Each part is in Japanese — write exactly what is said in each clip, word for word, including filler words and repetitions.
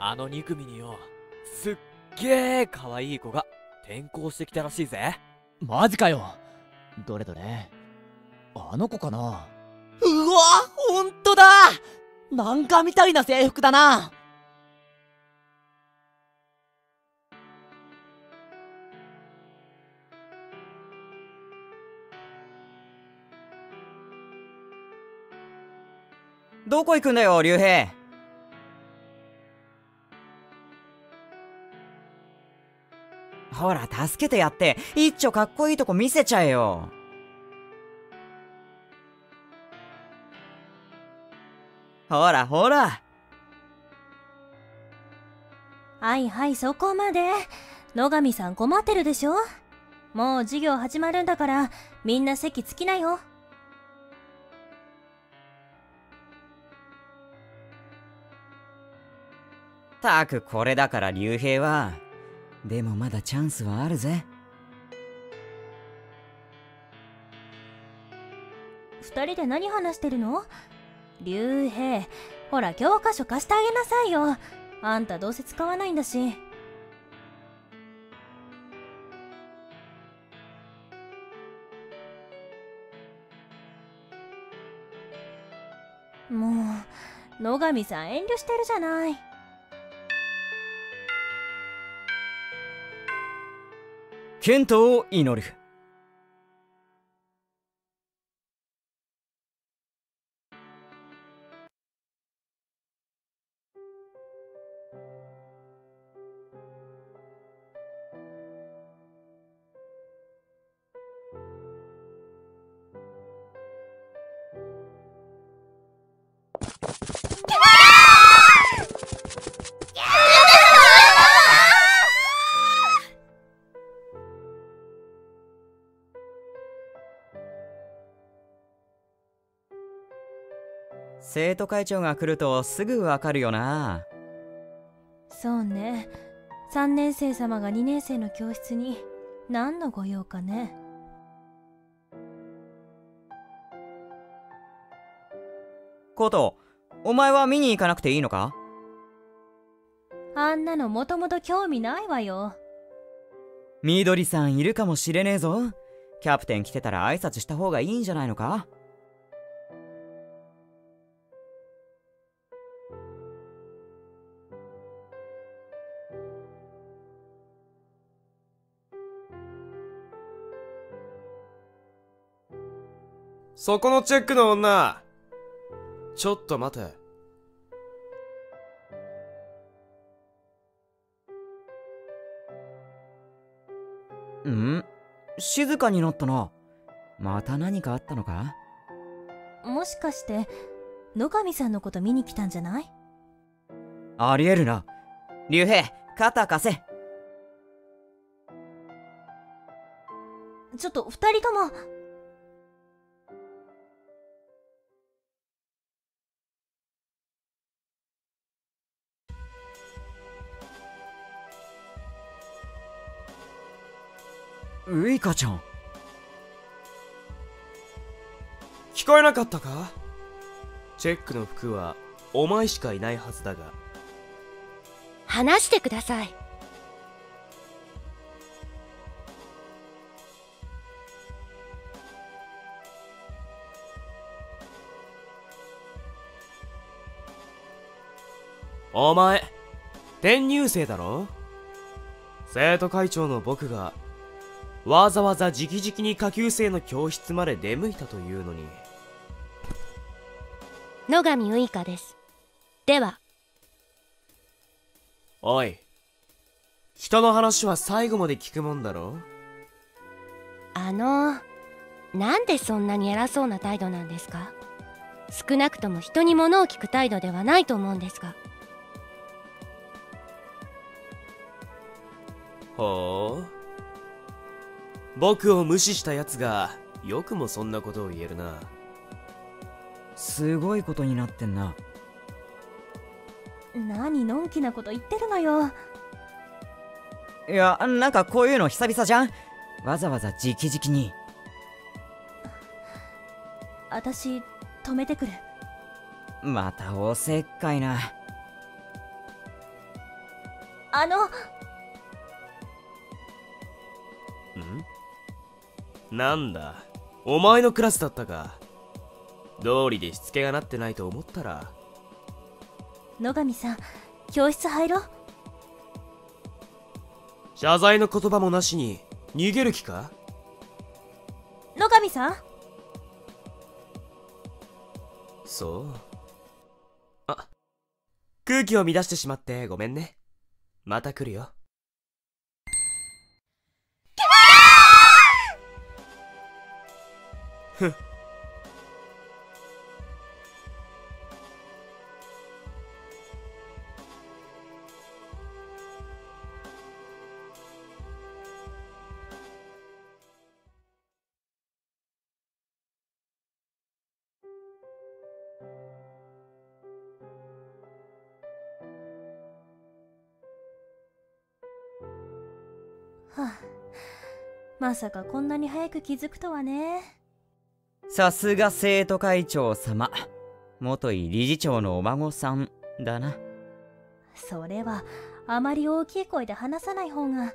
あのに組によ、すっげー可愛い子が転校してきたらしいぜ。 マジかよ。どれどれ、あの子かな。うわ、ほんとだ。漫画みたいな制服だな。 どこ行くんだよ、竜兵。ほら、助けてやって、一丁かっこいいとこ見せちゃえよ。ほらほら。 はいはい、そこまで。野上さん困ってるでしょ。もう授業始まるんだから、みんな席つきなよ。 たくこれだから竜兵は。でもまだチャンスはあるぜ。 二人で何話してるの？竜兵、ほら教科書貸してあげなさいよ。あんたどうせ使わないんだし。もう野上さん遠慮してるじゃない。 健闘を祈る。生徒会長が来るとすぐわかるよな。 そうね。さんねん生様がにねん生の教室に何のご用かね。 コト、お前は見に行かなくていいのか？ あんなのもともと興味ないわよ。 みどりさんいるかもしれねえぞ。キャプテン来てたら挨拶した方がいいんじゃないのか？ そこのチェックの女、ちょっと待て。 ん？静かになったな。また何かあったのか？ もしかして野上さんのこと見に来たんじゃない？ ありえるな。竜兵、肩貸せ。 ちょっと二人とも。 ウイカちゃん。 聞こえなかったか？チェックの服はお前しかいないはずだが。 話してください。 お前、転入生だろ？生徒会長の僕がわざわざ直々に下級生の教室まで出向いたというのに。 野上ウイカです。では。 おい、人の話は最後まで聞くもんだろ？ あのなんでそんなに偉そうな態度なんですか？少なくとも人に物を聞く態度ではないと思うんですが。 ほう、僕を無視したやつがよくもそんなことを言えるな。 すごいことになってんな。 何のんきなこと言ってるのよ。 いや、なんかこういうの久々じゃん。わざわざ直々に。 私止めてくる。 またおせっかいな。 あのんなんだ、お前のクラスだったか。道理でしつけがなってないと思ったら。 野上さん、教室入ろう。 謝罪の言葉もなしに逃げる気か？ 野上さん。 そう。あ、空気を乱してしまってごめんね。また来るよ。ふっ。 はあ、まさかこんなに早く気づくとはね。 さすが生徒会長様。元井理事長のお孫さんだな。 それはあまり大きい声で話さない方が。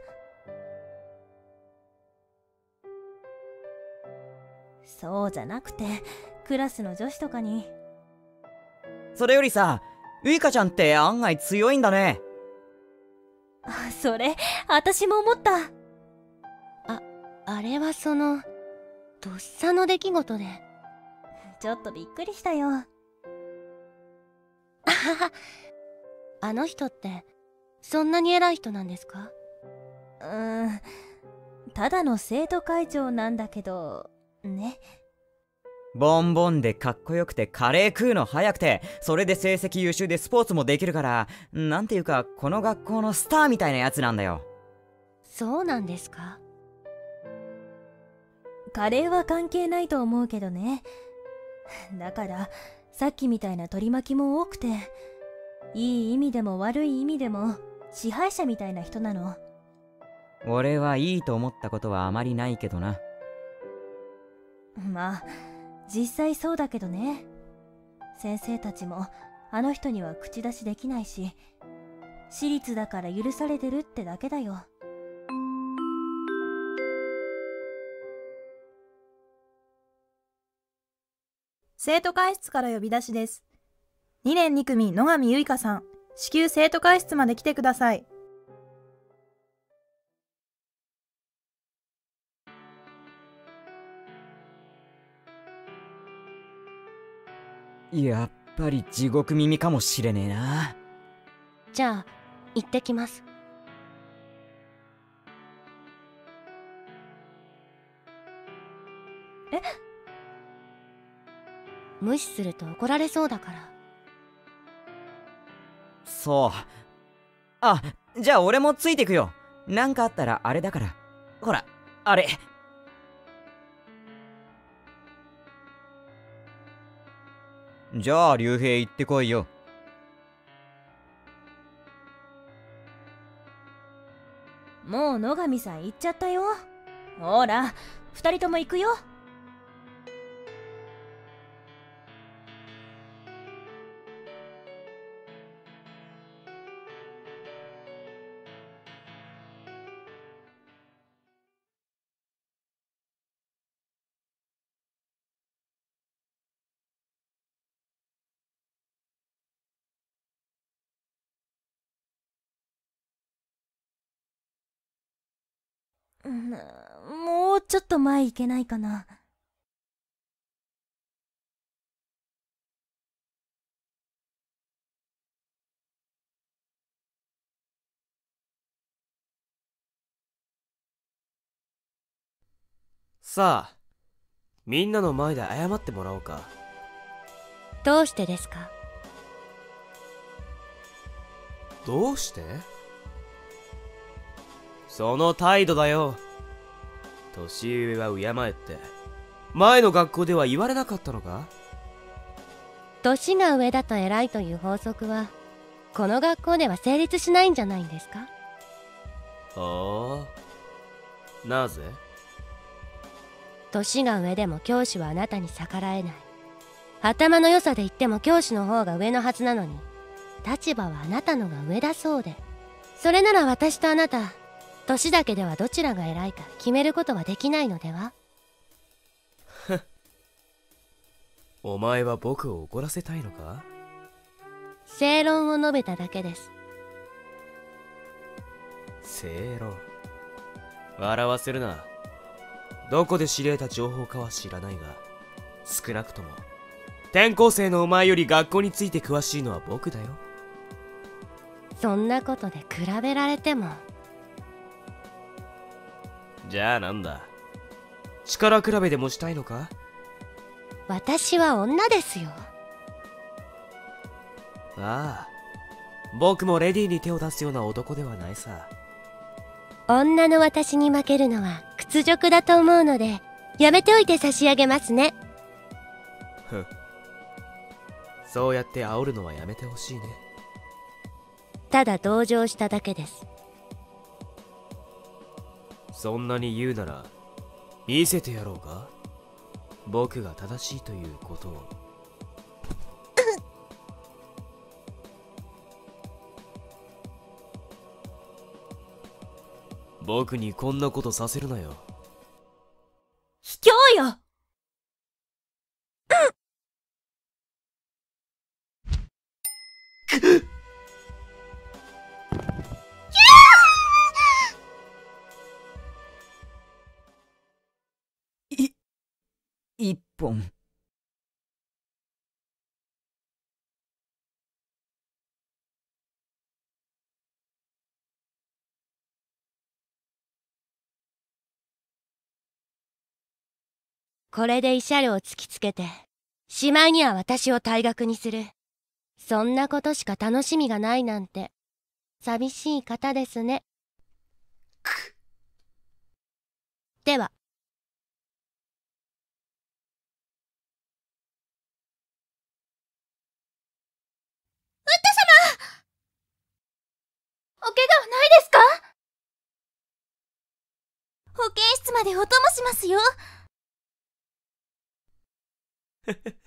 そうじゃなくて、クラスの女子とかに。 それよりさ、ウイカちゃんって案外強いんだね。 あ、それ私も思った。 あ、あれはそのとっさの出来事で。 ちょっとびっくりしたよ。 あはは。あの人ってそんなに偉い人なんですか？ うーん、ただの生徒会長なんだけどね。 ボンボンでかっこよくてカレー食うの早くて、それで成績優秀でスポーツもできるから、なんていうかこの学校のスターみたいなやつなんだよ。 そうなんですか？ カレーは関係ないと思うけどね。だからさっきみたいな取り巻きも多くて、いい意味でも悪い意味でも支配者みたいな人なの。 俺はいいと思ったことはあまりないけどな。 まあ実際そうだけどね。先生たちもあの人には口出しできないし、私立だから許されてるってだけだよ。 生徒会室から呼び出しです。にねんに組野上結花さん、至急生徒会室まで来てください。 やっぱり地獄耳かもしれねえな。 じゃあ行ってきます。 え？ 無視すると怒られそうだから。 そう。あ、じゃあ俺もついてくよ。なんかあったらあれだから。ほら、あれ。じゃあ竜兵行ってこいよ。 もう野上さん行っちゃったよ。ほら、二人とも行くよ。うん、もうちょっと前行けないかな。 さあ、みんなの前で謝ってもらおうか。 どうしてですか？ どうして？その態度だよ。年上は敬えって前の学校では言われなかったのか？ 年が上だと偉いという法則はこの学校では成立しないんじゃないんですか？ ほう、なぜ？ 年が上でも教師はあなたに逆らえない。頭の良さで言っても教師の方が上のはずなのに、立場はあなたのが上だそうで。 それなら私とあなた、年だけではどちらが偉いか決めることはできないのでは？ お前は僕を怒らせたいのか？ 正論を述べただけです。 正論。笑わせるな。どこで知り得た情報かは知らないが、少なくとも転校生のお前より学校について詳しいのは僕だよ。 そんなことで比べられても。 じゃあなんだ、力比べでもしたいのか？ 私は女ですよ。 ああ、僕もレディーに手を出すような男ではないさ。 女の私に負けるのは屈辱だと思うので、やめておいて差し上げますね。 ふん。そうやって煽るのはやめてほしいね。 ただ同情しただけです。 そんなに言うなら見せてやろうか、僕が正しいということを。僕にこんなことさせるなよ。 卑怯よ。 い一本。 これで慰謝料を突きつけて、しまいには私を退学にする。そんなことしか楽しみがないなんて、寂しい方ですね。では。 ウッド様！お怪我はないですか？保健室までお供しますよ。